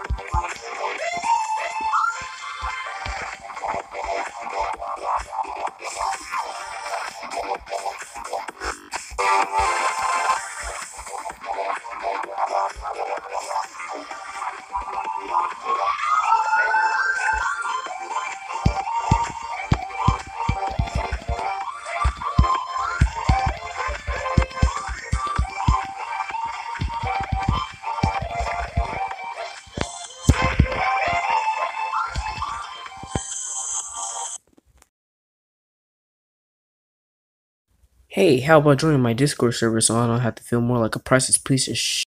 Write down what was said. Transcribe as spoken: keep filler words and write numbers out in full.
Hey, how about joining my Discord server so I don't have to feel more like a priceless piece of sh?